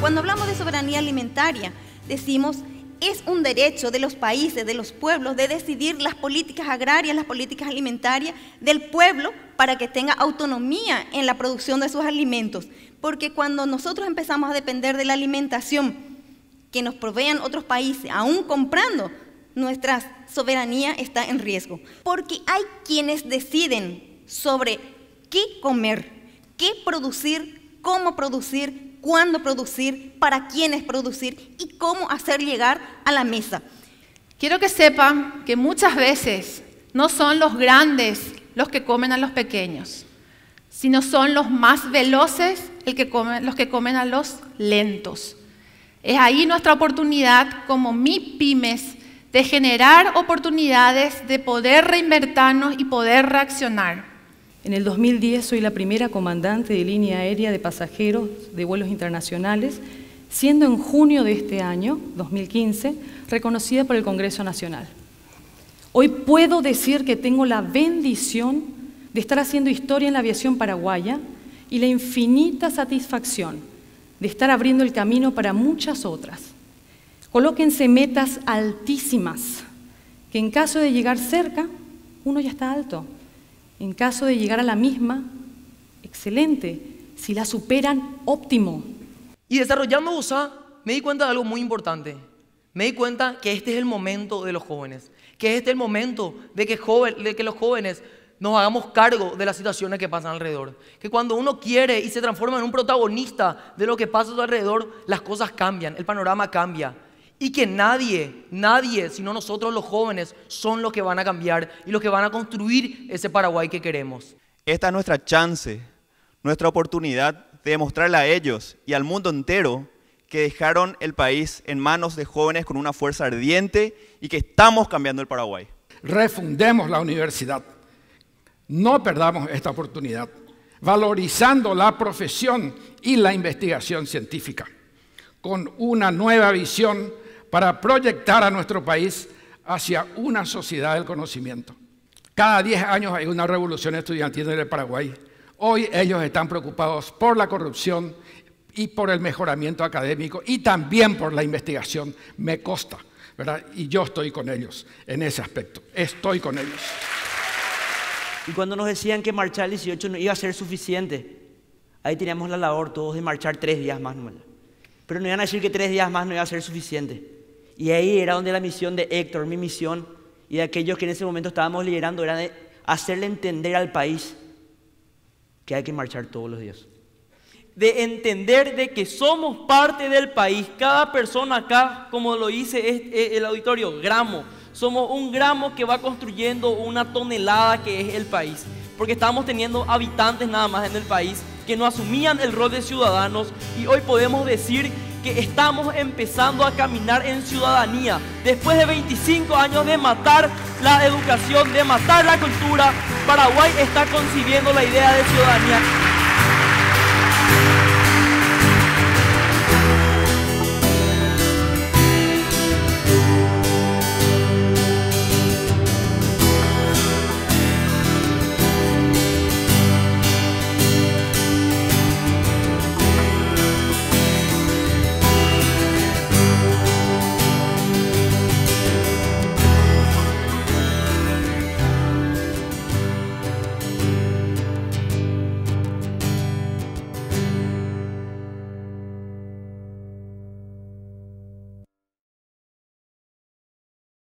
Cuando hablamos de soberanía alimentaria, decimos es un derecho de los países, de los pueblos, de decidir las políticas agrarias, las políticas alimentarias del pueblo para que tenga autonomía en la producción de sus alimentos. Porque cuando nosotros empezamos a depender de la alimentación que nos provean otros países, aún comprando, nuestra soberanía está en riesgo. Porque hay quienes deciden sobre qué comer, qué producir, cómo producir, cuándo producir, para quiénes producir y cómo hacer llegar a la mesa. Quiero que sepan que muchas veces no son los grandes los que comen a los pequeños, sino son los más veloces los que comen a los lentos. Es ahí nuestra oportunidad como MIPYMES de generar oportunidades, de poder reinventarnos y poder reaccionar. En el 2010 soy la primera comandante de línea aérea de pasajeros de vuelos internacionales, siendo en junio de este año, 2015, reconocida por el Congreso Nacional. Hoy puedo decir que tengo la bendición de estar haciendo historia en la aviación paraguaya y la infinita satisfacción de estar abriendo el camino para muchas otras. Colóquense metas altísimas, que en caso de llegar cerca, uno ya está alto. En caso de llegar a la misma, excelente. Si la superan, óptimo. Y desarrollando USA, me di cuenta de algo muy importante. Me di cuenta que este es el momento de los jóvenes. Que este es el momento de que los jóvenes nos hagamos cargo de las situaciones que pasan alrededor. Que cuando uno quiere y se transforma en un protagonista de lo que pasa a su alrededor, las cosas cambian, el panorama cambia. Y que nadie, sino nosotros los jóvenes, son los que van a cambiar y los que van a construir ese Paraguay que queremos. Esta es nuestra chance, nuestra oportunidad de demostrarle a ellos y al mundo entero que dejaron el país en manos de jóvenes con una fuerza ardiente y que estamos cambiando el Paraguay. Refundemos la universidad. No perdamos esta oportunidad, valorizando la profesión y la investigación científica, con una nueva visión para proyectar a nuestro país hacia una sociedad del conocimiento. Cada 10 años hay una revolución estudiantil en el Paraguay. Hoy ellos están preocupados por la corrupción y por el mejoramiento académico y también por la investigación, me consta, ¿verdad? Y yo estoy con ellos en ese aspecto, estoy con ellos. Y cuando nos decían que marchar el 18 no iba a ser suficiente, ahí teníamos la labor todos de marchar 3 días más. Pero nos iban a decir que 3 días más no iba a ser suficiente. Y ahí era donde la misión de Héctor, mi misión, y de aquellos que en ese momento estábamos liderando, era de hacerle entender al país que hay que marchar todos los días. De entender de que somos parte del país. Cada persona acá, como lo dice el auditorio, gramo. Somos un gramo que va construyendo una tonelada que es el país. Porque estamos teniendo habitantes nada más en el país que no asumían el rol de ciudadanos y hoy podemos decir que estamos empezando a caminar en ciudadanía. Después de 25 años de matar la educación, de matar la cultura, Paraguay está concibiendo la idea de ciudadanía.